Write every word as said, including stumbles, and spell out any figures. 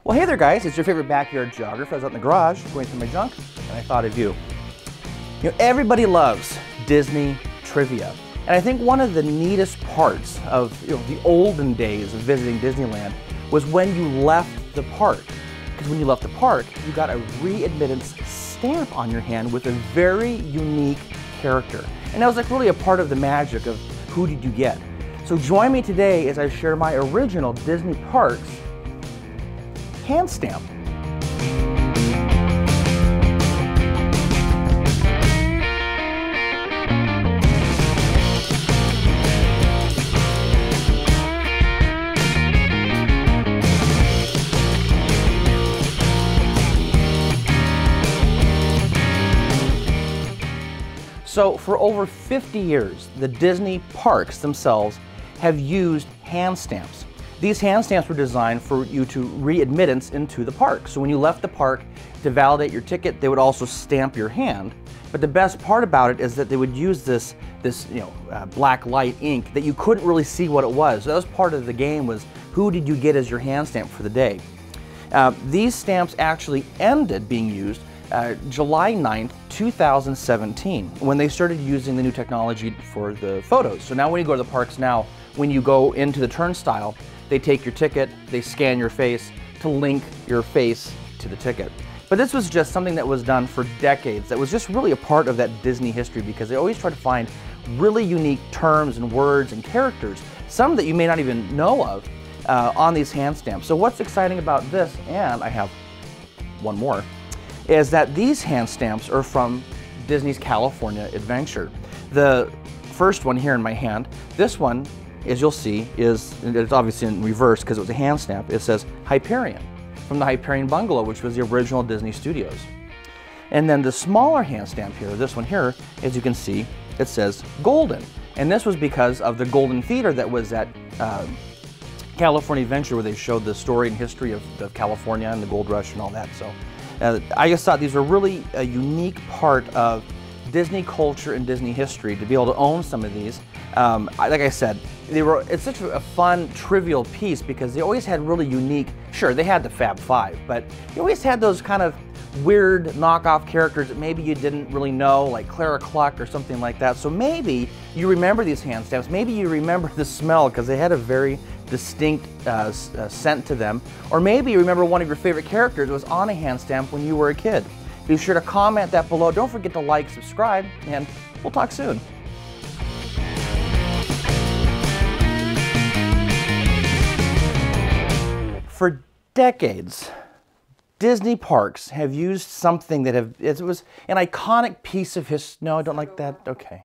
Well, hey there guys, it's your favorite backyard geographer. I was out in the garage going through my junk and I thought of you. You know, everybody loves Disney trivia. And I think one of the neatest parts of you know, the olden days of visiting Disneyland was when you left the park. Because when you left the park, you got a re-admittance stamp on your hand with a very unique character. And that was like really a part of the magic of who did you get. So join me today as I share my original Disney Parks hand stamp. So for over fifty years, the Disney parks themselves have used hand stamps. These hand stamps were designed for you to re-admittance into the park. So when you left the park to validate your ticket, they would also stamp your hand. But the best part about it is that they would use this, this you know, uh, black light ink that you couldn't really see what it was. So that was part of the game, was who did you get as your hand stamp for the day. Uh, these stamps actually ended being used uh, July ninth, two thousand seventeen, when they started using the new technology for the photos. So now when you go to the parks now, when you go into the turnstile, they take your ticket, they scan your face to link your face to the ticket. But this was just something that was done for decades. That was just really a part of that Disney history, because they always try to find really unique terms and words and characters, some that you may not even know of, uh, on these hand stamps. So what's exciting about this, and I have one more, is that these hand stamps are from Disney's California Adventure. The first one here in my hand, this one, as you'll see, is, it's obviously in reverse because it was a hand stamp. It says Hyperion, from the Hyperion Bungalow, which was the original Disney Studios. And then the smaller hand stamp here, this one here, as you can see, it says Golden. And this was because of the Golden Theater that was at uh, California Adventure, where they showed the story and history of, of California and the gold rush and all that. So uh, I just thought these were really a unique part of Disney culture and Disney history to be able to own some of these. Um, like I said, they were, it's such a fun, trivial piece because they always had really unique, sure, they had the Fab Five, but they always had those kind of weird knockoff characters that maybe you didn't really know, like Clara Cluck or something like that. So maybe you remember these hand stamps, maybe you remember the smell because they had a very distinct uh, uh, scent to them, or maybe you remember one of your favorite characters was on a hand stamp when you were a kid. Be sure to comment that below. Don't forget to like, subscribe, and we'll talk soon. For decades, Disney parks have used something that have, it was an iconic piece of history. No, I don't like that. Okay.